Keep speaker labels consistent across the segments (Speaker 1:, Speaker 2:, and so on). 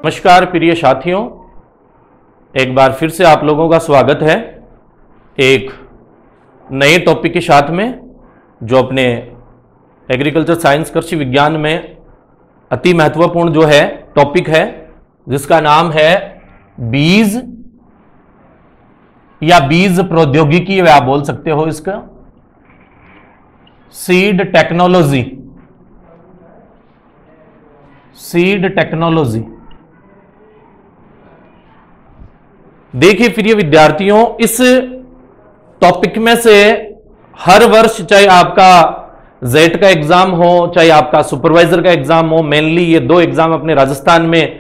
Speaker 1: नमस्कार प्रिय साथियों, एक बार फिर से आप लोगों का स्वागत है एक नए टॉपिक के साथ में, जो अपने एग्रीकल्चर साइंस कृषि विज्ञान में अति महत्वपूर्ण जो है टॉपिक है, जिसका नाम है बीज या बीज प्रौद्योगिकी, आप बोल सकते हो इसका सीड टेक्नोलॉजी। Seed technology. देखिए प्रिय विद्यार्थियों, इस टॉपिक में से हर वर्ष, चाहे आपका जेट का एग्जाम हो, चाहे आपका सुपरवाइजर का एग्जाम हो, मेनली ये दो एग्जाम अपने राजस्थान में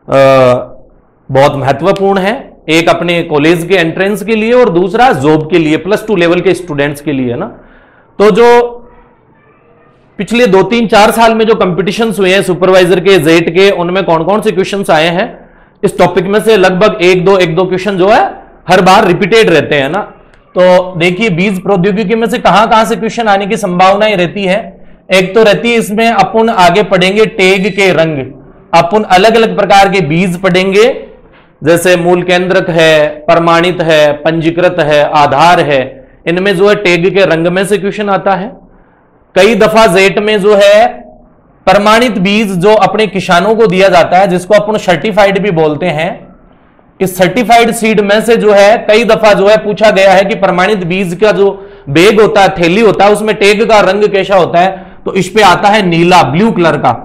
Speaker 1: बहुत महत्वपूर्ण है। एक अपने कॉलेज के एंट्रेंस के लिए और दूसरा जॉब के लिए, +2 लेवल के स्टूडेंट्स के लिए, ना। तो जो पिछले 2-3-4 साल में जो कंपटीशंस हुए हैं सुपरवाइजर के, जेट के, उनमें कौन कौन से क्वेश्चंस आए हैं, इस टॉपिक में से लगभग एक दो क्वेश्चन जो है हर बार रिपीटेड रहते हैं, ना। तो देखिए बीज प्रौद्योगिकी में से कहां से क्वेश्चन आने की संभावनाएं रहती है। एक तो रहती है, इसमें अपन आगे पढ़ेंगे टैग के रंग। अपन अलग अलग प्रकार के बीज पढ़ेंगे, जैसे मूल केंद्रक है, प्रमाणित है, पंजीकृत है, आधार है। इनमें जो है टैग के रंग में से क्वेश्चन आता है। कई दफा जेट में जो है प्रमाणित बीज जो अपने किसानों को दिया जाता है, जिसको अपन सर्टिफाइड भी बोलते हैं, इस सर्टिफाइड सीड में से जो है कई दफा जो है पूछा गया है कि प्रमाणित बीज का जो बैग होता है, थैली होता है, उसमें टैग का रंग कैसा होता है, तो इस पे आता है नीला, ब्लू कलर का।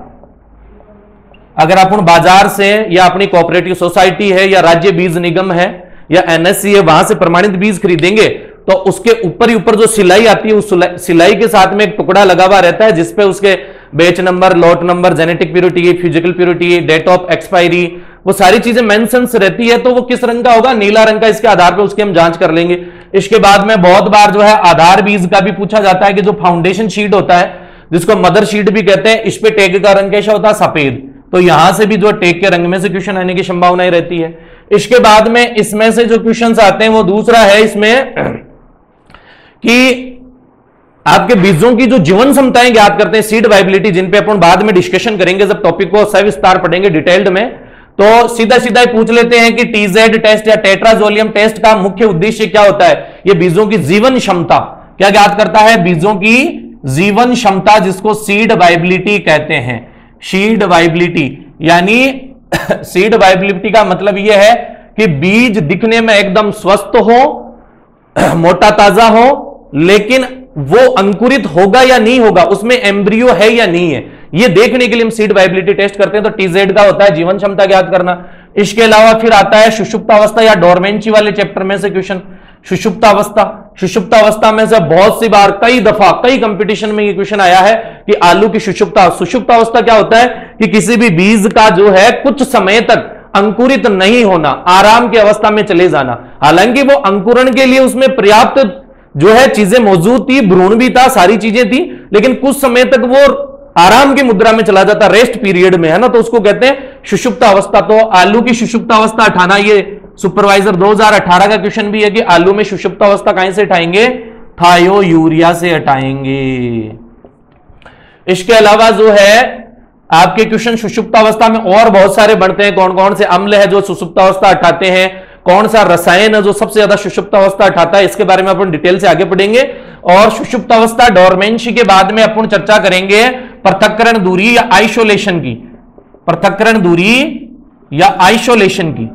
Speaker 1: अगर अपन बाजार से या अपनी कोऑपरेटिव सोसाइटी है या राज्य बीज निगम है या एनएससी है, वहां से प्रमाणित बीज खरीदेंगे तो उसके ऊपर ही ऊपर जो सिलाई आती है, उस सिलाई के साथ में एक टुकड़ा लगा हुआ रहता है, जिसपे उसके batch number, lot number, genetic purity, physical purity, date of expiry, वो सारी चीजें मेंशंस रहती है। तो वो किस रंग का होगा? नीला रंग का। इसके आधार पे उसकी हम जांच कर लेंगे। इसके बाद में बहुत बार जो है आधार बीज का भी पूछा जाता है कि जो फाउंडेशन शीट होता है, जिसको मदर शीट भी कहते हैं, इस पे टैग का रंग कैसा होता है? सफेद। तो यहां से भी जो टैग के रंग में से क्वेश्चन आने की संभावनाएं रहती है। इसके बाद में इसमें से जो क्वेश्चन आते हैं वो दूसरा है इसमें कि आपके बीजों की जो जीवन क्षमताएं ज्ञात करते हैं, सीड वाइबिलिटी, जिन पे अपन बाद में डिस्कशन करेंगे जब टॉपिक को सविस्तार पढ़ेंगे डिटेल्ड में। तो सीधा सीधा ही पूछ लेते हैं कि टीजेड टेस्ट या टेट्राजोलियम टेस्ट का मुख्य उद्देश्य क्या होता है? ये बीजों की जीवन क्षमता क्या ज्ञात करता है? बीजों की जीवन क्षमता, जिसको सीड वाइबिलिटी कहते हैं। सीड वाइबिलिटी यानी सीड वाइबिलिटी का मतलब यह है कि बीज दिखने में एकदम स्वस्थ हो, मोटा ताजा हो, लेकिन वो अंकुरित होगा या नहीं होगा, उसमें एम्ब्रियो है या नहीं है, ये देखने के लिए हम सीड वाइबिलिटी टेस्ट करते हैं। तो टीजेड का होता है जीवन क्षमता ज्ञात करना। इसके अलावा फिर आता है सुषुप्तावस्था या डोरमेंसी वाले चैप्टर में से क्वेश्चन। सुषुप्तावस्था में से बहुत सी बार, कई दफा, कई कंपटीशन में ये क्वेश्चन आया है कि आलू की सुषुप्तावस्था क्या होता है? कि किसी भी बीज का जो है कुछ समय तक अंकुरित नहीं होना, आराम की अवस्था में चले जाना। हालांकि वो अंकुरण के लिए उसमें पर्याप्त जो है चीजें मौजूद थी, भ्रूण भी था, सारी चीजें थी, लेकिन कुछ समय तक वो आराम की मुद्रा में चला जाता, रेस्ट पीरियड में, है ना। तो उसको कहते हैं सुषुप्तावस्था। तो आलू की सुषुप्तावस्था हटाना, ये सुपरवाइजर 2018 का क्वेश्चन भी है कि आलू में सुषुप्तावस्था कहां से हटाएंगे? थायो यूरिया से हटाएंगे। इसके अलावा जो है आपके क्वेश्चन सुषुप्तावस्था में और बहुत सारे बढ़ते हैं। कौन कौन से अम्ल है जो सुषुप्तावस्था हटाते हैं, कौन सा रसायन है जो सबसे ज्यादा सुषुप्तावस्था हटाता है, इसके बारे में अपन डिटेल से आगे पढ़ेंगे। और सुषुप्तावस्था डोरमेंसी के बाद में अपन चर्चा करेंगे पृथक्करण दूरी या आइसोलेशन की। पृथक्करण दूरी या आइसोलेशन की,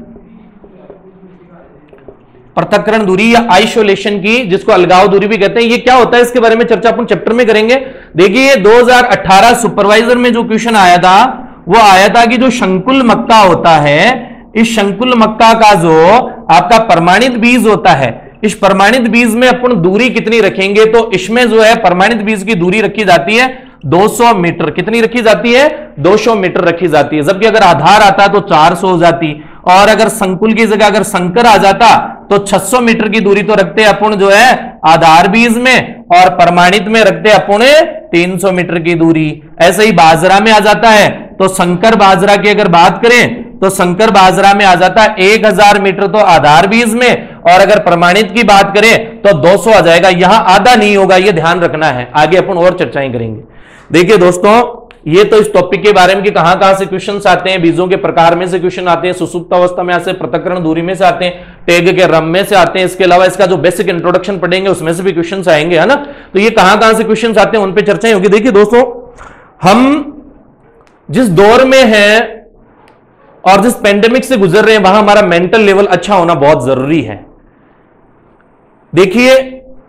Speaker 1: पृथक्करण दूरी या आइसोलेशन की, जिसको अलगाव दूरी भी कहते हैं। ये क्या होता है, इसके बारे में चर्चा अपन चैप्टर में करेंगे। देखिए 2018 सुपरवाइजर में जो क्वेश्चन आया था, वो आया था कि जो शंकुल मक्का होता है, इस शंकुल मक्का का जो आपका प्रमाणित बीज होता है, इस प्रमाणित बीज में अपन दूरी कितनी रखेंगे? तो इसमें जो है प्रमाणित बीज की दूरी रखी जाती है 200 मीटर। कितनी रखी जाती है? 200 मीटर रखी जाती है। जबकि अगर आधार आता तो 400 हो जाती, और अगर संकुल की जगह अगर संकर आ जाता तो 600 मीटर की दूरी तो रखते अपन जो है आधार बीज में, और प्रमाणित में रखते अपन 300 मीटर की दूरी। ऐसे ही बाजरा में आ जाता है, तो संकर बाजरा की अगर बात करें तो संकर बाजरा में आ जाता है 1000 मीटर तो आधार बीज में, और अगर प्रमाणित की बात करें तो 200 आ जाएगा। यहां आधा नहीं होगा, यह ध्यान रखना है। आगे अपन और चर्चाएं करेंगे। देखिए दोस्तों, ये तो इस टॉपिक के बारे में कि कहां से क्वेश्चंस आते हैं, बीजों के प्रकार में से क्वेश्चन आते हैं, सुसुप्त अवस्था में से, पृथक्करण दूरी में से आते हैं, टैग के रम में से आते हैं, इसके अलावा इसका जो बेसिक इंट्रोडक्शन पढ़ेंगे उसमें से भी क्वेश्चंस आएंगे, है ना। तो ये कहां से क्वेश्चंस आते हैं उन पे चर्चाएं होगी। देखिए दोस्तों, हम जिस दौर में हैं और जिस पेंडेमिक से गुजर रहे हैं वहां हमारा मेंटल लेवल अच्छा होना बहुत जरूरी है। देखिए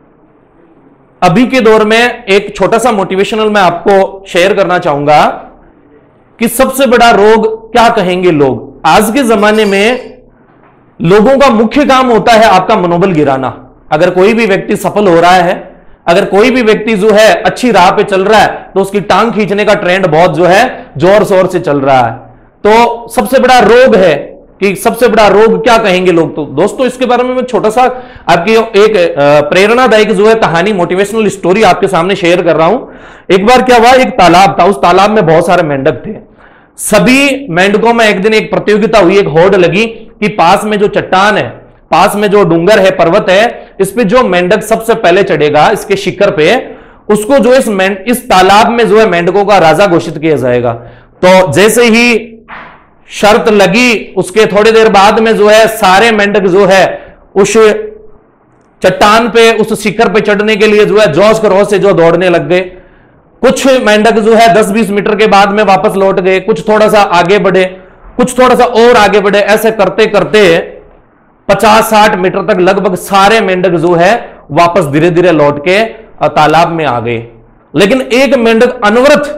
Speaker 1: अभी के दौर में एक छोटा सा मोटिवेशनल मैं आपको शेयर करना चाहूंगा कि सबसे बड़ा रोग क्या कहेंगे लोग। आज के जमाने में लोगों का मुख्य काम होता है आपका मनोबल गिराना। अगर कोई भी व्यक्ति सफल हो रहा है, अगर कोई भी व्यक्ति जो है अच्छी राह पे चल रहा है, तो उसकी टांग खींचने का ट्रेंड बहुत जो है जोर शोर से चल रहा है। तो सबसे बड़ा रोग है कि सबसे बड़ा रोग क्या कहेंगे लोग। तो दोस्तों इसके बारे में मैं छोटा सा आपकी एक प्रेरणादायक जो है कहानी, मोटिवेशनल स्टोरी आपके सामने शेयर कर रहा हूं। एक बार क्या हुआ, एक तालाब था, उस तालाब में बहुत सारे मेंढक थे। सभी मेंढकों में एक दिन एक प्रतियोगिता हुई, एक होड़ लगी कि पास में जो चट्टान है, पास में जो डूंगर है, पर्वत है, इस पे जो मेंढक सबसे पहले चढ़ेगा इसके शिखर पे, उसको जो इस तालाब में जो है मेंढकों का राजा घोषित किया जाएगा। तो जैसे ही शर्त लगी उसके थोड़ी देर बाद में जो है सारे मेंढक जो है उस चट्टान पे, उस शिखर पे चढ़ने के लिए जो है जोश खरोश से जो दौड़ने लग गए। कुछ मेंढक जो है 10-20 मीटर के बाद में वापस लौट गए, कुछ थोड़ा सा आगे बढ़े, कुछ थोड़ा सा और आगे बढ़े। ऐसे करते करते 50-60 मीटर तक लगभग सारे मेंढक जो है वापस धीरे धीरे लौट के तालाब में आ गए। लेकिन एक मेंढक अनवरत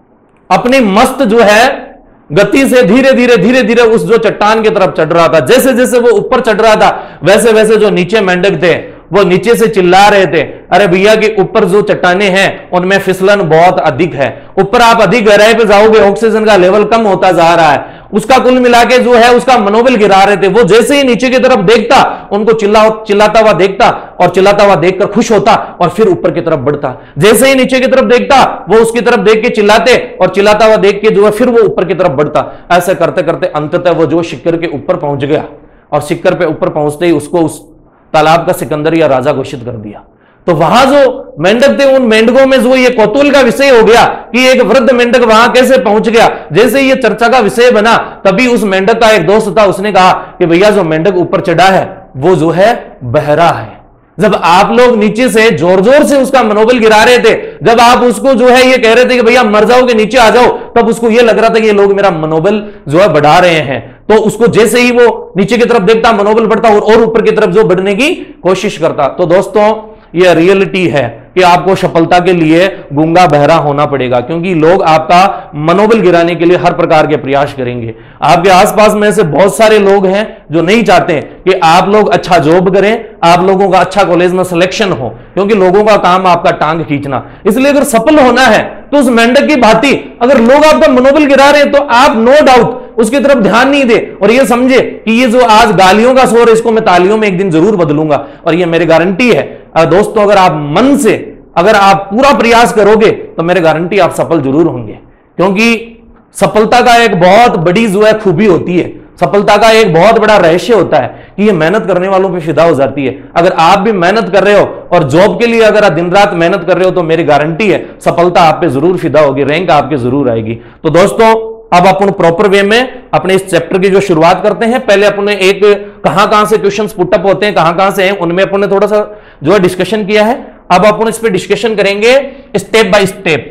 Speaker 1: अपनी मस्त जो है गति से धीरे धीरे उस जो चट्टान की तरफ चढ़ रहा था। जैसे जैसे वो ऊपर चढ़ रहा था वैसे वैसे जो नीचे मेंढक थे वो नीचे से चिल्ला रहे थे, अरे भैया कि ऊपर जो चट्टाने हैं उनमें फिसलन बहुत अधिक है, ऊपर आप अधिक गहराई पे जाओगे, ऑक्सीजन का लेवल कम होता जा रहा है। उसका कुल मिला के जो है उसका मनोबल गिरा रहे थे। वो जैसे ही नीचे की तरफ देखता उनको चिल्लाता हुआ देखता और चिल्लाता हुआ देखकर खुश होता और फिर ऊपर की तरफ बढ़ता। जैसे ही नीचे की तरफ देखता वो उसकी तरफ देख के चिल्लाते और चिल्लाता हुआ देख के जो है फिर वो ऊपर की तरफ बढ़ता। ऐसे करते करते अंततः वो जो शिखर के ऊपर पहुंच गया और शिखर पे ऊपर पहुंचते ही उसको उस तालाब का सिकंदर या राजा घोषित कर दिया। तो वहां जो मेंढक थे उन मेंढकों में जो ये कौतूहल का विषय हो गया कि एक वृद्ध मेंढक वहां कैसे पहुंच गया। जैसे ये चर्चा का विषय बना तभी उस मेंढक का एक दोस्त था, उसने कहा कि भैया जो मेंढक ऊपर चढ़ा है वो जो है बहरा है। जब आप लोग नीचे से जोर जोर से उसका मनोबल गिरा रहे थे, जब आप उसको जो है ये कह रहे थे कि भैया मर जाओगे नीचे आ जाओ, तब उसको ये लग रहा था कि ये लोग मेरा मनोबल जो है बढ़ा रहे हैं। तो उसको जैसे ही वो नीचे की तरफ देखता मनोबल बढ़ता और ऊपर की तरफ जो बढ़ने की कोशिश करता। तो दोस्तों ये रियलिटी है कि आपको सफलता के लिए गूंगा बहरा होना पड़ेगा, क्योंकि लोग आपका मनोबल गिराने के लिए हर प्रकार के प्रयास करेंगे। आपके आसपास में से बहुत सारे लोग हैं जो नहीं चाहते कि आप लोग अच्छा जॉब करें, आप लोगों का अच्छा कॉलेज में सिलेक्शन हो, क्योंकि लोगों का काम आपका टांग खींचना। इसलिए अगर सफल होना है तो उस मेंढक की भांति अगर लोग आपका मनोबल गिरा रहे हैं तो आप नो डाउट उसकी तरफ ध्यान नहीं दे और ये समझे कि ये जो आज गालियों का शोर है इसको मैं तालियों में एक दिन जरूर बदलूंगा। और ये मेरी गारंटी है दोस्तों, अगर आप मन से अगर आप पूरा प्रयास करोगे तो मेरी गारंटी आप सफल जरूर होंगे। क्योंकि सफलता का एक बहुत बड़ी जो है खूबी होती है, सफलता का एक बहुत बड़ा रहस्य होता है कि ये मेहनत करने वालों पे फिदा हो जाती है। अगर आप भी मेहनत कर रहे हो और जॉब के लिए अगर आप दिन रात मेहनत कर रहे हो तो मेरी गारंटी है सफलता आप पे जरूर फिदा होगी, रैंक आपके जरूर आएगी। तो दोस्तों अब अपन प्रॉपर वे में अपने इस चैप्टर की जो शुरुआत करते हैं। पहले अपने एक कहां से क्वेश्चंस पुटअप होते हैं, कहां से हैं, उनमें अपन ने थोड़ा सा जो है डिस्कशन किया है। अब अपन इस पे डिस्कशन करेंगे स्टेप बाय स्टेप।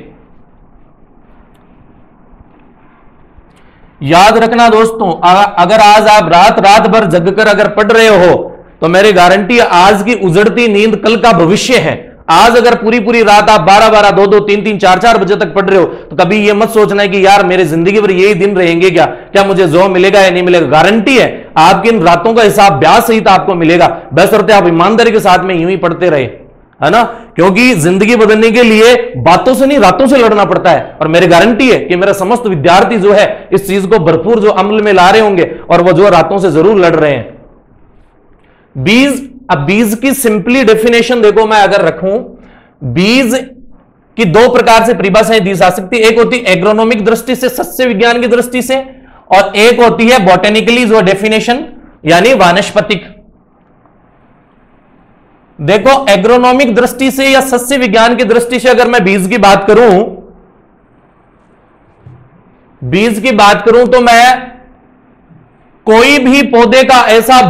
Speaker 1: याद रखना दोस्तों, अगर आज आप रात भर जगकर अगर पढ़ रहे हो तो मेरी गारंटी आज की उजड़ती नींद कल का भविष्य है। आज अगर पूरी रात आप 12 2 3 4 बजे तक पढ़ रहे हो तो कभी ये मत सोचना है कि यार मेरे जिंदगी भर यही दिन रहेंगे क्या मुझे जॉब मिलेगा या नहीं मिलेगा। गारंटी है आपकी इन रातों का हिसाब ब्याज सहित आपको मिलेगा, बशर्ते आप ईमानदारी के साथ में यूं ही पढ़ते रहे, है ना। क्योंकि जिंदगी बदलने के लिए बातों से नहीं रातों से लड़ना पड़ता है। और मेरी गारंटी है कि मेरा समस्त विद्यार्थी जो है इस चीज को भरपूर जो अमल में ला रहे होंगे और वो जो रातों से जरूर लड़ रहे हैं। अब बीज की सिंपली डेफिनेशन देखो, मैं अगर रखूं बीज की दो प्रकार से परिभाषाएं दी जा सकती है। एक होती है एग्रोनॉमिक दृष्टि से, सस्य विज्ञान की दृष्टि से, और एक होती है बॉटेनिकली जो डेफिनेशन यानी वानस्पतिक। देखो एग्रोनॉमिक दृष्टि से या सस्य विज्ञान की दृष्टि से अगर मैं बीज की बात करूं बीज की बात करूं तो मैं कोई भी पौधे का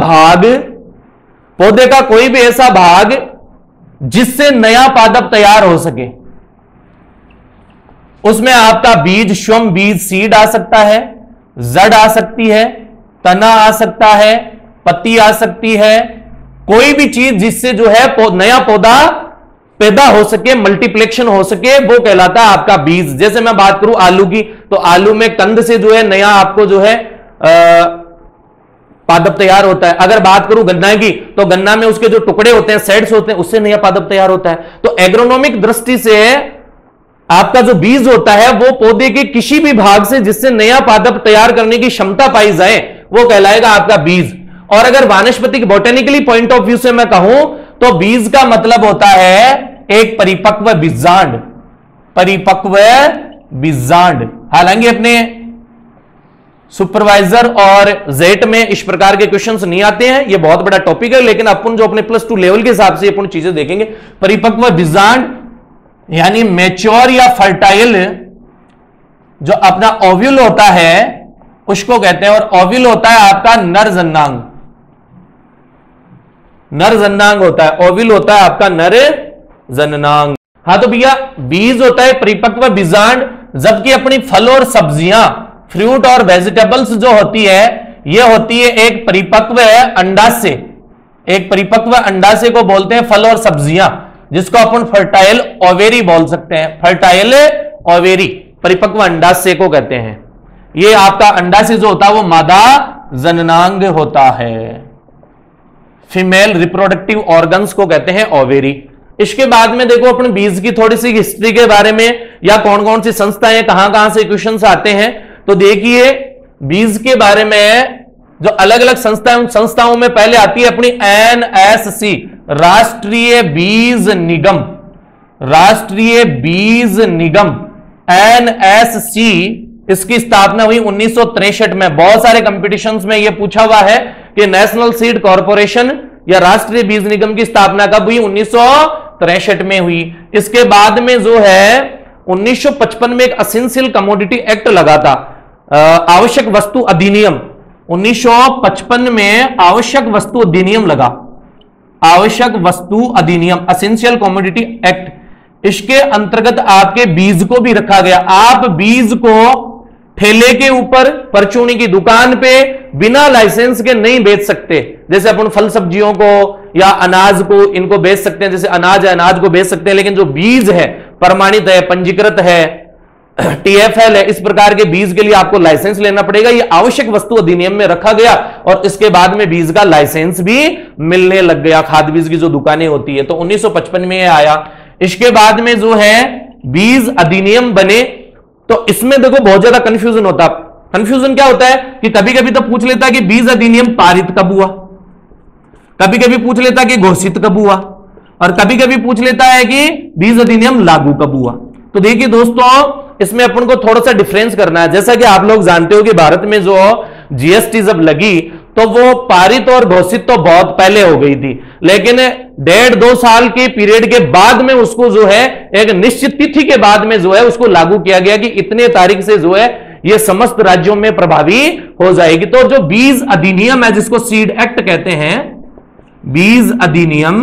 Speaker 1: कोई भी ऐसा भाग जिससे नया पादप तैयार हो सके, उसमें आपका बीज, श्वम बीज, सीड आ सकता है, जड़ आ सकती है, तना आ सकता है, पत्ती आ सकती है, कोई भी चीज जिससे जो है नया पौधा पैदा हो सके, मल्टीप्लेक्शन हो सके, वो कहलाता है आपका बीज। जैसे मैं बात करूं आलू की, तो आलू में कंद से जो है नया आपको जो है पादप तैयार होता है। अगर बात करूं गन्ना की, तो गन्ना में उसके जो टुकड़े होते हैं, सेड्स होते हैं, उससे नया पादप तैयार होता है। तो एग्रोनॉमिक दृष्टि से आपका जो बीज होता है वो पौधे के किसी भी भाग से जिससे नया पादप तैयार करने की क्षमता पाई जाए, वो कहलाएगा आपका बीज। और अगर वानस्पतिक बॉटेनिकली पॉइंट ऑफ व्यू से मैं कहूं तो बीज का मतलब होता है एक परिपक्व बीजांड। हालांकि अपने सुपरवाइजर और जेट में इस प्रकार के क्वेश्चंस नहीं आते हैं, ये बहुत बड़ा टॉपिक है, लेकिन अपन जो अपने +2 लेवल के हिसाब से अपन चीजें देखेंगे। परिपक्व बीजांड यानी मैच्योर या फर्टाइल जो अपना ओव्यूल होता है उसको कहते हैं, और ओव्यूल होता है आपका नर जननांग होता है, ओव्यूल होता है आपका नर जननांग। हाँ तो भैया बीज होता है परिपक्व बीजांड, जबकि अपनी फल और सब्जियां, फ्रूट और वेजिटेबल्स जो होती है, यह होती है एक परिपक्व अंडाशय। एक परिपक्व अंडाशय को बोलते हैं फल और सब्जियां, जिसको अपन फर्टाइल ओवेरी बोल सकते हैं। फर्टाइल ओवेरी परिपक्व अंडाशय को कहते हैं। ये आपका अंडाशय जो होता है वो मादा जननांग होता है, फीमेल रिप्रोडक्टिव ऑर्गन्स को कहते हैं ओवेरी। इसके बाद में देखो अपन बीज की थोड़ी सी हिस्ट्री के बारे में, या कौन कौन सी संस्थाएं कहां से क्वेश्चंस आते हैं। तो देखिए बीज के बारे में जो अलग अलग संस्थाएं, उन संस्थाओं में पहले आती है अपनी NSC, राष्ट्रीय बीज निगम NSC। इसकी स्थापना हुई 1963 में। बहुत सारे कंपटीशंस में यह पूछा हुआ है कि नेशनल सीड कॉर्पोरेशन या राष्ट्रीय बीज निगम की स्थापना कब हुई? 1963 में हुई। इसके बाद में जो है 1955 में एक एसेंशियल कमोडिटी एक्ट लगा था, आवश्यक वस्तु अधिनियम। 1955 में आवश्यक वस्तु अधिनियम लगा, आवश्यक वस्तु अधिनियम, एसेंशियल कमोडिटी एक्ट। इसके अंतर्गत आपके बीज को भी रखा गया। आप बीज को ठेले के ऊपर, परचूनी की दुकान पे बिना लाइसेंस के नहीं बेच सकते। जैसे अपन फल सब्जियों को या अनाज को इनको बेच सकते हैं, जैसे अनाज है अनाज को बेच सकते हैं, लेकिन जो बीज है प्रमाणित है, पंजीकृत है, TFL है, इस प्रकार के बीज के लिए आपको लाइसेंस लेना पड़ेगा। ये आवश्यक वस्तु अधिनियम में रखा गया और इसके बाद में बीज का लाइसेंस भी मिलने लग गया, खाद बीज की जो दुकानें होती है। तो 1955 में आया। इसके बाद में जो है बीज अधिनियम बने, तो इसमें देखो बहुत ज्यादा कंफ्यूजन होता। कंफ्यूजन क्या होता है कि कभी कभी तो पूछ लेता कि बीज अधिनियम पारित कब हुआ, कभी कभी पूछ लेता कि घोषित कब हुआ, और कभी कभी पूछ लेता है कि बीज अधिनियम लागू कब हुआ। तो देखिए दोस्तों, इसमें अपन को थोड़ा सा डिफरेंस करना है। जैसा कि आप लोग जानते हो कि भारत में जो GST जब लगी तो वो पारित और घोषित तो बहुत पहले हो गई थी, लेकिन 1.5-2 साल के पीरियड के बाद में उसको जो है एक निश्चित तिथि के बाद में जो है उसको लागू किया गया कि इतने तारीख से जो है ये समस्त राज्यों में प्रभावी हो जाएगी। तो जो बीज अधिनियम है, जिसको सीड एक्ट कहते हैं, बीज अधिनियम,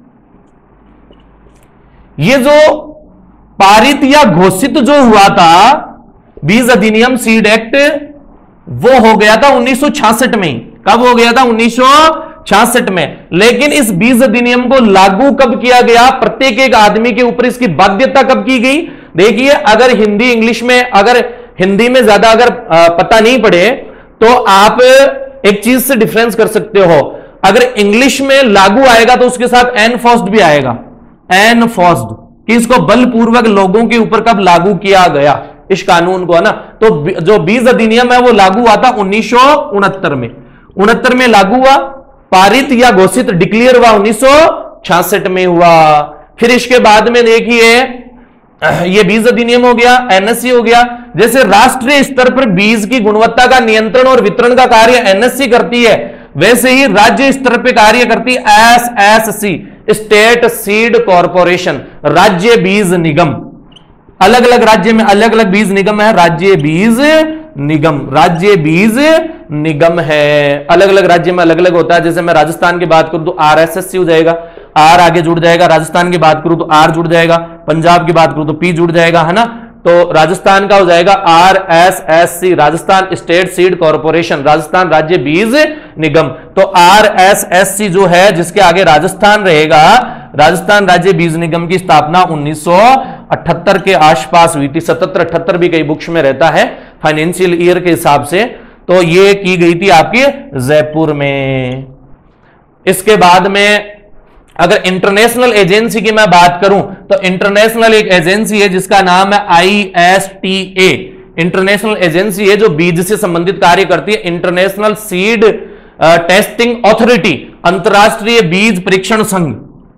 Speaker 1: ये जो पारित या घोषित जो हुआ था बीज अधिनियम सीड एक्ट, वो हो गया था 1966 में। कब हो गया था? 1966 में। लेकिन इस बीज अधिनियम को लागू कब किया गया, प्रत्येक एक आदमी के ऊपर इसकी बाध्यता कब की गई? देखिए, अगर हिंदी इंग्लिश में, अगर हिंदी में ज्यादा अगर पता नहीं पड़े तो आप एक चीज से डिफरेंस कर सकते हो। अगर इंग्लिश में लागू आएगा तो उसके साथ एनफोर्स्ड भी आएगा, एनफोर्स्ड, कि इसको बलपूर्वक लोगों के ऊपर कब लागू किया गया, इस कानून को, है ना। तो जो बीज अधिनियम है वो लागू हुआ था 1969 में। 69 में लागू हुआ, पारित या घोषित डिक्लेयर हुआ 1966 में हुआ। फिर इसके बाद में देखिए ये बीज अधिनियम हो गया, NSC हो गया। जैसे राष्ट्रीय स्तर पर बीज की गुणवत्ता का नियंत्रण और वितरण का कार्य NSC करती है, वैसे ही राज्य स्तर पर कार्य करती SSC, स्टेट सीड कॉर्पोरेशन, राज्य बीज निगम। अलग अलग राज्य में अलग अलग बीज निगम है, राज्य बीज निगम, राज्य बीज निगम है, अलग अलग राज्य में अलग अलग होता है। जैसे मैं राजस्थान की बात करूं तो RSSC हो जाएगा, आर आगे जुड़ जाएगा, राजस्थान की बात करूं तो आर जुड़ जाएगा, पंजाब की बात करूं तो पी जुड़ जाएगा, है ना। तो राजस्थान का हो जाएगा RSSC, Rajasthan state seed corporation, Rajasthan राज्य बीज निगम। तो RSSC जो है जिसके आगे राजस्थान रहेगा, राजस्थान राज्य बीज निगम की स्थापना 1978 के आसपास हुई थी, 77-78 भी कई बुक्स में रहता है फाइनेंशियल ईयर के हिसाब से। तो ये की गई थी आपकी जयपुर में। इसके बाद में अगर इंटरनेशनल एजेंसी की मैं बात करूं तो इंटरनेशनल एक एजेंसी है जिसका नाम है ISTA, इंटरनेशनल एजेंसी है जो बीज से संबंधित कार्य करती है, इंटरनेशनल सीड टेस्टिंग ऑथोरिटी, अंतरराष्ट्रीय बीज परीक्षण संघ,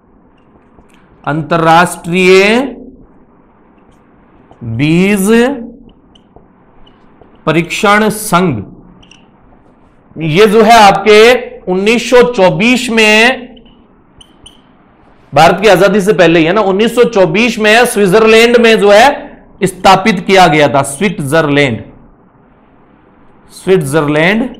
Speaker 1: अंतरराष्ट्रीय बीज परीक्षण संघ। ये जो है आपके 1924 में, भारत की आजादी से पहले ही है ना, 1924 में स्विट्जरलैंड में जो है स्थापित किया गया था, स्विट्जरलैंड, स्विट्जरलैंड,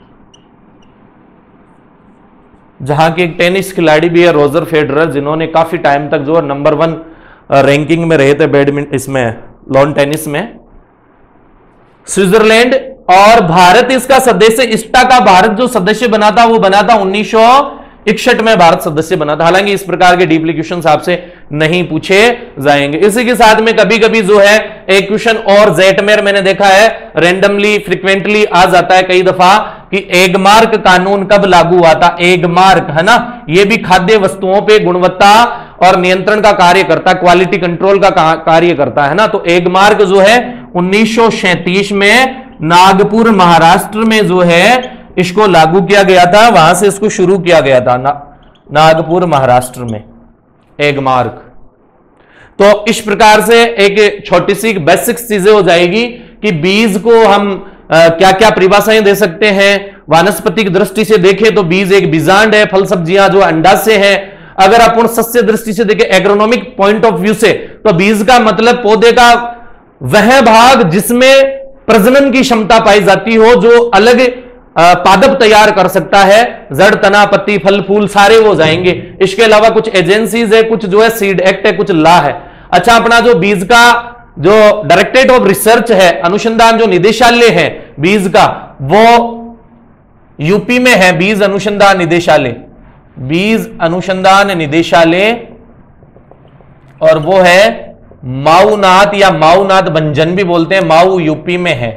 Speaker 1: जहां के एक टेनिस खिलाड़ी भी है रोजर फेडरर, जिन्होंने काफी टाइम तक जो है नंबर 1 रैंकिंग में रहे थे बैडमिंटन, इसमें लॉन टेनिस में, स्विट्जरलैंड। और भारत इसका सदस्य, इस्टा का भारत जो सदस्य बना था वो बना था 1961 में भारत सदस्य बना था। हालांकि इस प्रकार के डीप क्वेश्चन आपसे नहीं पूछे जाएंगे। इसी के साथ में कभी कभी जो है एक क्वेश्चन और जेटमेर मैंने देखा है रेंडमली फ्रीक्वेंटली आ जाता है कई दफा कि एगमार्क कानून कब लागू हुआ था। एगमार्क है ना, यह भी खाद्य वस्तुओं पे गुणवत्ता और नियंत्रण का कार्य करता है, क्वालिटी कंट्रोल का कार्य करता है ना। तो एगमार्क जो है 1937 में नागपुर महाराष्ट्र में जो है इसको लागू किया गया था, वहां से इसको शुरू किया गया था नागपुर महाराष्ट्र में एगमार्क। तो इस प्रकार से एक छोटी सी बेसिक चीजें हो जाएगी कि बीज को हम क्या क्या परिभाषाएं दे सकते हैं। वानस्पतिक दृष्टि से देखें तो बीज एक बीजांड है, फल सब्जियां जो अंडा से है। अगर अपन सस्य दृष्टि से देखें, एग्रोनॉमिक पॉइंट ऑफ व्यू से, तो बीज का मतलब पौधे का वह भाग जिसमें प्रजनन की क्षमता पाई जाती हो, जो अलग पादप तैयार कर सकता है। जड़, तना, पत्ती, फल, फूल सारे वो जाएंगे। इसके अलावा कुछ एजेंसीज है, कुछ जो है सीड एक्ट है, कुछ लॉ है। अच्छा, अपना जो बीज का जो डायरेक्टरेट ऑफ रिसर्च है, अनुसंधान जो निदेशालय है बीज का, वो यूपी में है, बीज अनुसंधान निदेशालय, बीज अनुसंधान निदेशालय, और वो है माऊनाथ या माऊनाथ भंजन भी बोलते हैं, माऊ यूपी में है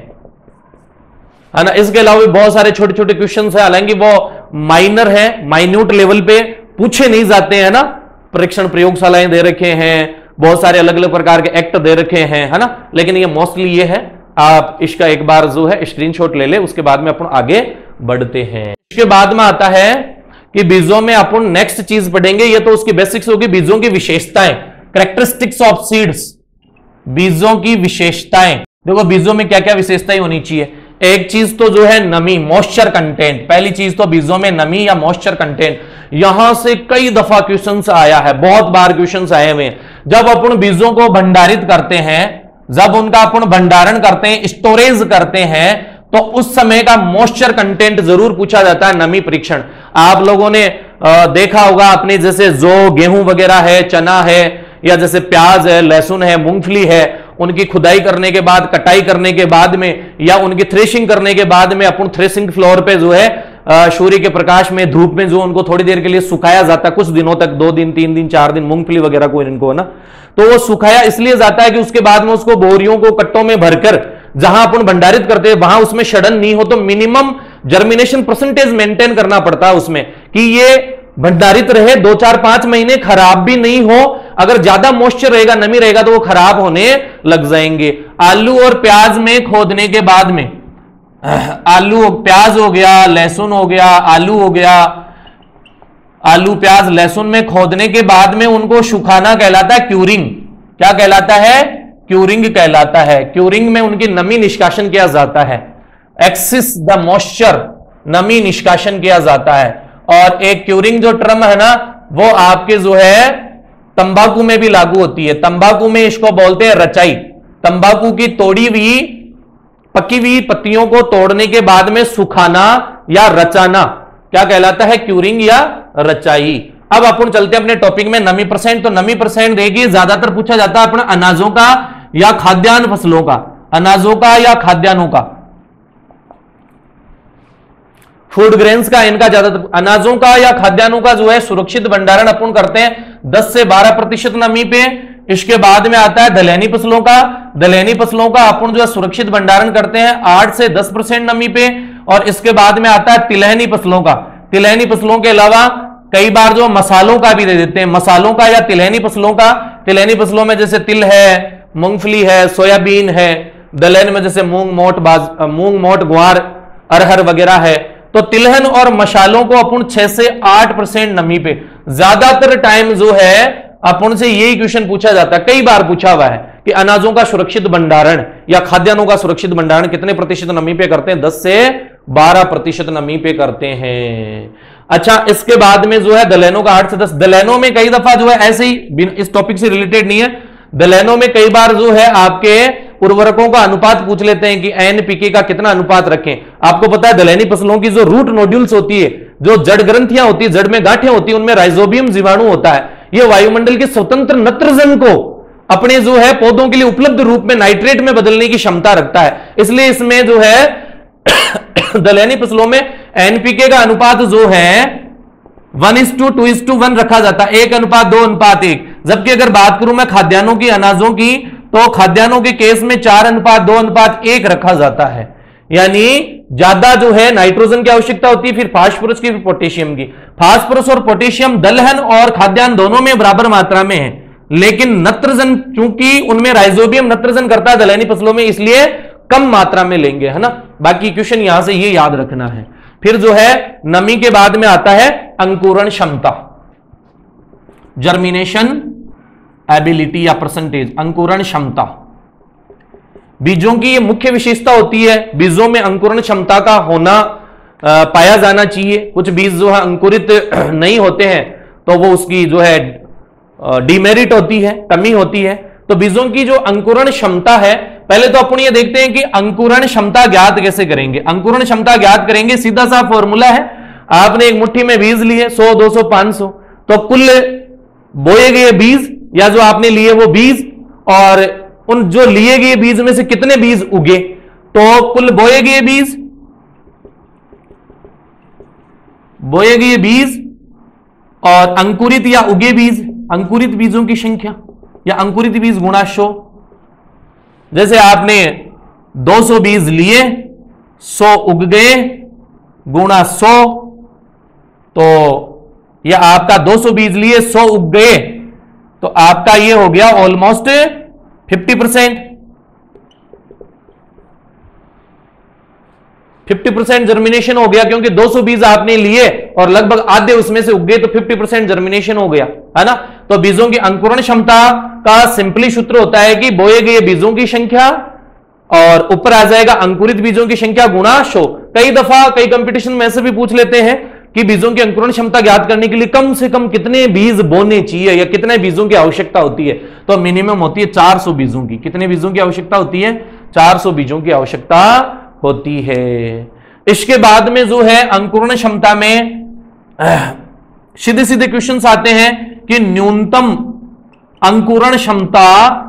Speaker 1: ना। इसके अलावा भी बहुत सारे छोटे छोटे क्वेश्चन है, हालांकि वो माइनर है, माइन्यूट लेवल पे पूछे नहीं जाते हैं ना। परीक्षण प्रयोगशालाएं दे रखे हैं, बहुत सारे अलग अलग प्रकार के एक्ट दे रखे हैं, है ना। लेकिन ये मोस्टली ये है, आप इसका एक बार जो है स्क्रीनशॉट ले ले, उसके बाद में अपन आगे बढ़ते हैं। इसके बाद में आता है कि बीजों में अपन नेक्स्ट चीज पढ़ेंगे, ये तो उसकी बेसिक्स होगी, बीजों की विशेषताएं, कैरेक्टरिस्टिक्स ऑफ सीड्स, बीजों की विशेषताएं। देखो बीजों में क्या क्या विशेषताएं होनी चाहिए। एक चीज तो जो है नमी, मॉइस्चर कंटेंट, पहली चीज तो बीजों में नमी या मॉइस्चर कंटेंट। यहां से कई दफा क्वेश्चंस आया है, बहुत बार क्वेश्चंस आए हुए हैं। जब अपन बीजों को भंडारित करते हैं, जब उनका अपन भंडारण करते हैं, स्टोरेज करते हैं, तो उस समय का मॉइस्चर कंटेंट जरूर पूछा जाता है, नमी परीक्षण। आप लोगों ने देखा होगा अपने, जैसे जो गेहूं वगैरह है, चना है, या जैसे प्याज है, लहसुन है, मूंगफली है, उनकी खुदाई करने के बाद, कटाई करने के बाद में, या उनकी थ्रेशिंग करने के बाद में अपन थ्रेशिंग फ्लोर पे जो है सूर्य के प्रकाश में, धूप में जो उनको थोड़ी देर के लिए सुखाया जाता है, कुछ दिनों तक, 2 दिन 3 दिन 4 दिन, मूंगफली वगैरह को इनको ना, तो वो सुखाया इसलिए जाता है कि उसके बाद में उसको बोरियों को कट्टों में भरकर जहां अपन भंडारित करते हैं वहां उसमें सड़न नहीं हो, तो मिनिमम जर्मिनेशन परसेंटेज मेंटेन करना पड़ता है उसमें, कि ये भंडारित रहे 2 4 5 महीने, खराब भी नहीं हो। अगर ज्यादा मॉइस्चर रहेगा, नमी रहेगा, तो वो खराब होने लग जाएंगे। आलू और प्याज में खोदने के बाद में, आलू प्याज हो गया, लहसुन हो गया, आलू हो गया, आलू प्याज लहसुन में खोदने के बाद में उनको सुखाना कहलाता है क्यूरिंग। क्या कहलाता है? क्यूरिंग कहलाता है। क्यूरिंग में उनकी नमी निष्कासन किया जाता है, एक्सिस द मॉइस्चर, नमी निष्कासन किया जाता है। और एक क्यूरिंग जो टर्म है ना, वो आपके जो है तंबाकू में भी लागू होती है। तंबाकू में इसको बोलते हैं रचाई। तंबाकू की तोड़ी हुई पकी हुई पत्तियों को तोड़ने के बाद में सुखाना या रचाना क्या कहलाता है? क्यूरिंग या रचाई। अब अपन चलते हैं अपने टॉपिक में, नमी परसेंट। तो नमी परसेंट देखिए ज्यादातर पूछा जाता है अपने अनाजों का या खाद्यान्न फसलों का, अनाजों का या खाद्यान्नों का, फूड ग्रेन्स का, इनका ज्यादातर अनाजों का या खाद्यान्नों का जो है सुरक्षित भंडारण अपन करते हैं 10 से 12% नमी पे। इसके बाद में आता है दलहनी फसलों का। दलहनी फसलों का अपन जो है सुरक्षित भंडारण करते हैं 8 से 10% नमी पे। और इसके बाद में आता है तिलहनी फसलों का। तिलहनी फसलों के अलावा कई बार जो मसालों का भी दे देते हैं, मसालों का या तिलहनी फसलों का। तिलहनी फसलों में जैसे तिल है, मूंगफली है, सोयाबीन है। दलहन में जैसे मूंग, मोट, ग्वार, अरहर वगैरह है। तो तिलहन और मसालों को अपन 6 से 8% नमी पे। ज्यादातर टाइम जो है अपन से यही क्वेश्चन पूछा जाता है, कई बार पूछा हुआ है कि अनाजों का सुरक्षित भंडारण या खाद्यान्नों का सुरक्षित भंडारण कितने प्रतिशत नमी पे करते हैं? 10 से 12% नमी पे करते हैं। अच्छा, इसके बाद में जो है दलहनों का 8 से 10। दलहनों में कई दफा जो है ऐसे ही, इस टॉपिक से रिलेटेड नहीं है, दलहनों में कई बार जो है आपके उर्वरकों का अनुपात पूछ लेते हैं कि एनपीके का कितना अनुपात रखें। आपको पता है दलहनी फसलों की जो रूट नोड्यूल्स होती है, जो जड़ ग्रंथियां होती है, जड़ में गांठें होती है, उनमें राइजोबियम जीवाणु होता है। ये वायुमंडल के स्वतंत्र नत्रजन को अपने जो है पौधों के लिए उपलब्ध रूप में नाइट्रेट में बदलने की क्षमता रखता है। इसलिए इसमें जो है दलहनी फसलों में एनपीके का अनुपात जो है 1:2:1 रखा जाता है, 1:2:1। जबकि अगर बात करूं मैं खाद्यान्नों की, अनाजों की, तो खाद्यान्नों के केस में 4:2:1 रखा जाता है। यानी ज्यादा जो है नाइट्रोजन की आवश्यकता होती है, फिर फास्फोरस की, फिर पोटेशियम की। फास्फोरस और पोटेशियम दलहन और खाद्यान्न दोनों में बराबर मात्रा में है, लेकिन नत्रजन चूंकि उनमें राइजोबियम नत्रजन करता है दलहनी फसलों में, इसलिए कम मात्रा में लेंगे, है ना। बाकी क्वेश्चन यहां से ये याद रखना है। फिर जो है नमी के बाद में आता है अंकुरण क्षमता, जर्मिनेशन एबिलिटी या परसेंटेज, अंकुरण क्षमता। बीजों की ये मुख्य विशेषता होती है, बीजों में अंकुरण क्षमता का होना पाया जाना चाहिए। कुछ बीज जो है अंकुरित नहीं होते हैं तो वो उसकी जो है डिमेरिट होती है, कमी होती है। तो बीजों की जो अंकुरण क्षमता है, पहले तो अपन ये देखते हैं कि अंकुरण क्षमता ज्ञात कैसे करेंगे। अंकुरण क्षमता ज्ञात करेंगे, सीधा सा फॉर्मूला है। आपने एक मुट्ठी में बीज लिए 100, 200, 500, तो कुल बोए गए बीज या जो आपने लिए वो बीज, और उन जो लिए गए बीज में से कितने बीज उगे, तो कुल बोए गए बीज और अंकुरित या उगे बीज, अंकुरित बीजों की संख्या या अंकुरित बीज गुणा 100। जैसे आपने 200 बीज लिए, 100 उग गए, गुणा 100, तो यह आपका 200 बीज लिए 100 उग गए, तो आपका यह हो गया ऑलमोस्ट 50%। 50% जर्मिनेशन हो गया, क्योंकि 200 बीज आपने लिए और लगभग आधे उसमें से उग गए, तो 50% जर्मिनेशन हो गया, है ना। तो बीजों की अंकुरण क्षमता का सिंपली सूत्र होता है कि बोए गए बीजों की संख्या और ऊपर आ जाएगा अंकुरित बीजों की संख्या गुणा 100। कई दफा कई कंपटीशन में ऐसे भी पूछ लेते हैं कि बीजों की अंकुरण क्षमता ज्ञात करने के लिए कम से कम कितने बीज बोने चाहिए या कितने बीजों की आवश्यकता होती है, तो मिनिमम होती है 400 बीजों की। कितने बीजों की आवश्यकता होती है? 400 बीजों की आवश्यकता होती है। इसके बाद में जो है अंकुरण क्षमता में सीधे सीधे क्वेश्चंस आते हैं कि न्यूनतम अंकुरण क्षमता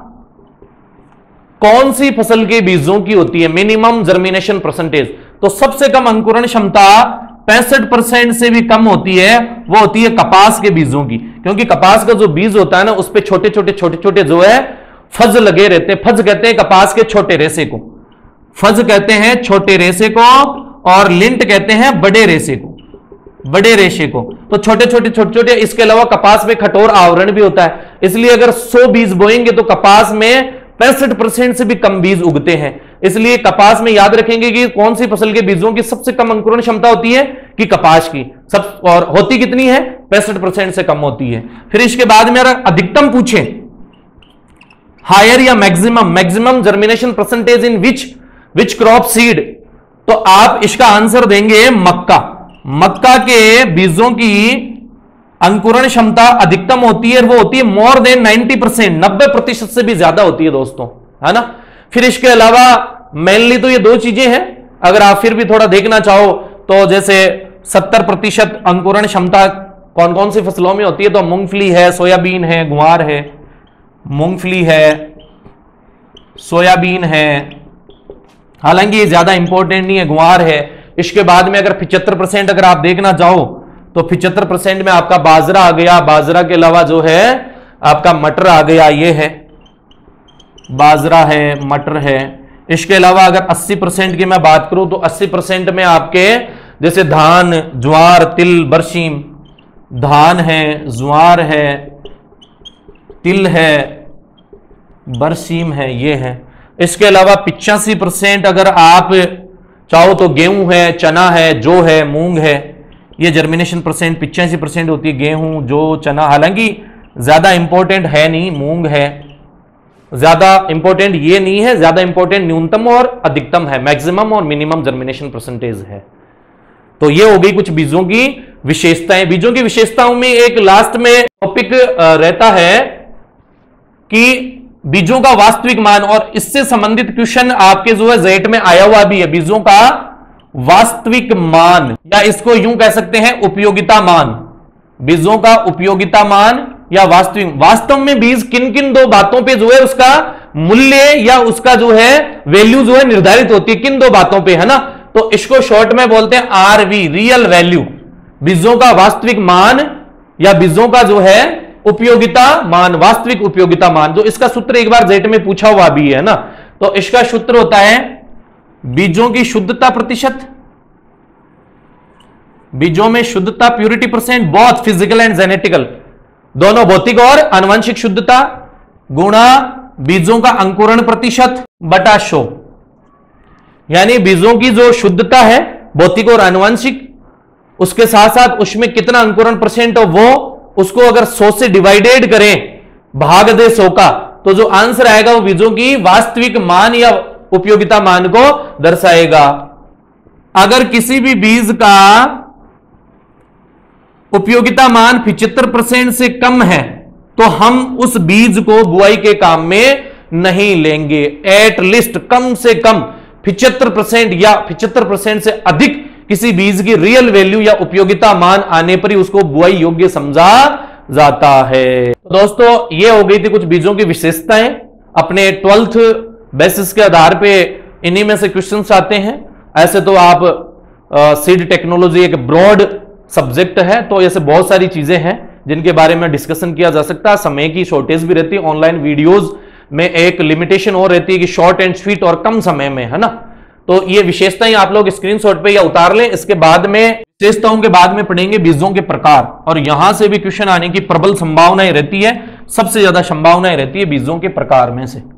Speaker 1: कौन सी फसल के बीजों की होती है, मिनिमम जर्मिनेशन परसेंटेज। तो सबसे कम अंकुरण क्षमता 65% से भी कम होती है, वो होती है कपास के बीजों की। क्योंकि कपास का जो बीज होता है ना, उस पे छोटे छोटे जो है फज लगे रहते हैं। फज कहते हैं कपास के छोटे रेशे को, फज कहते हैं छोटे रेशे को, और लिंट कहते हैं बड़े रेशे को, बड़े रेशे को। तो छोटे छोटे इसके अलावा कपास में कठोर आवरण भी होता है। इसलिए अगर 100 बीज बोएंगे तो कपास में 65% से भी कम बीज उगते हैं। इसलिए कपास में याद रखेंगे कि कौन सी फसल के बीजों की सबसे कम अंकुरण क्षमता होती है, कि कपास की। सब और होती कितनी है? 65% से कम होती है। फिर इसके बाद में अगर अधिकतम पूछे, हायर या maximum germination percentage in which crop seed, तो आप इसका आंसर देंगे मक्का। मक्का के बीजों की अंकुरण क्षमता अधिकतम होती है, वो होती है मोर देन 90%, 90% से भी ज्यादा होती है दोस्तों, है ना। फिर इसके अलावा मेनली तो ये दो चीजें हैं। अगर आप फिर भी थोड़ा देखना चाहो तो जैसे 70% अंकुरण क्षमता कौन कौन सी फसलों में होती है, तो मूंगफली है, सोयाबीन है, गुआर है, मूंगफली है, सोयाबीन है, हालांकि ये ज्यादा इंपॉर्टेंट नहीं है, गुआर है। इसके बाद में अगर 75% अगर आप देखना चाहो तो 75% में आपका बाजरा आ गया, बाजरा के अलावा जो है आपका मटर आ गया, ये है बाजरा है, मटर है। इसके अलावा अगर 80% की मैं बात करूं तो 80% में आपके जैसे धान, ज्वार, तिल, बरसीम, धान है, ज्वार है, तिल है, बरसीम है, ये है। इसके अलावा 85% अगर आप चाहो तो गेहूं है, चना है, जौ है, मूंग है। ये जर्मिनेशन परसेंट 85% होती है, गेहूं, जौ, चना। हालांकि ज्यादा इंपॉर्टेंट है नहीं, मूंग है, ज्यादा इंपॉर्टेंट ये नहीं है, ज्यादा इंपॉर्टेंट न्यूनतम और अधिकतम है, मैक्सिमम और मिनिमम जर्मिनेशन परसेंटेज है। तो ये हो गई कुछ बीजों की विशेषताएं। बीजों की विशेषताओं में एक लास्ट में टॉपिक रहता है कि बीजों का वास्तविक मान, और इससे संबंधित क्वेश्चन आपके जो है जेट में आया हुआ भी है। बीजों का वास्तविक मान, या इसको यूं कह सकते हैं उपयोगिता मान। बीजों का उपयोगिता मान या वास्तविक, वास्तव में बीज किन किन दो बातों पे जो है उसका मूल्य या उसका जो है वैल्यू जो है निर्धारित होती है, किन दो बातों पे, है ना। तो इसको शॉर्ट में बोलते हैं आरवी, रियल वैल्यू। बीजों का वास्तविक मान या बीजों का जो है उपयोगिता मान, वास्तविक उपयोगिता मान। जो इसका सूत्र एक बार जेट में पूछा हुआ भी है ना, तो इसका सूत्र होता है बीजों की शुद्धता प्रतिशत, बीजों में शुद्धता purity percent, both physical and genetical, दोनों भौतिक और आनुवंशिक शुद्धता, गुणा बीजों का अंकुरण प्रतिशत बटा 100। यानी बीजों की जो शुद्धता है भौतिक और आनुवंशिक, उसके साथ साथ उसमें कितना अंकुरण परसेंट हो, वो उसको अगर 100 से डिवाइडेड करें, भाग दे 100 का, तो जो आंसर आएगा वो बीजों की वास्तविक मान या उपयोगिता मान को दर्शाएगा। अगर किसी भी बीज का उपयोगिता मान 75% से कम है तो हम उस बीज को बुआई के काम में नहीं लेंगे। एटलीस्ट कम से कम 75% या 75% से अधिक किसी बीज की रियल वैल्यू या उपयोगिता मान आने पर ही उसको बुआई योग्य समझा जाता है। तो दोस्तों ये हो गई थी कुछ बीजों की विशेषताएं। अपने 12th बेसिस के आधार पे इन्हीं में से क्वेश्चंस आते हैं। ऐसे तो आप सीड टेक्नोलॉजी एक ब्रॉड सब्जेक्ट है, तो ऐसे बहुत सारी चीजें हैं जिनके बारे में डिस्कशन किया जा सकता है। समय की शॉर्टेज भी रहती है, ऑनलाइन वीडियोस में एक लिमिटेशन और रहती है कि शॉर्ट एंड स्वीट और कम समय में, है ना। तो ये विशेषताएं आप लोग स्क्रीनशॉट पे या उतार लें। इसके बाद में विशेषताओं के बाद में पढ़ेंगे बीजों के प्रकार, और यहां से भी क्वेश्चन आने की प्रबल संभावनाएं रहती है, सबसे ज्यादा संभावनाएं रहती है बीजों के प्रकार में से।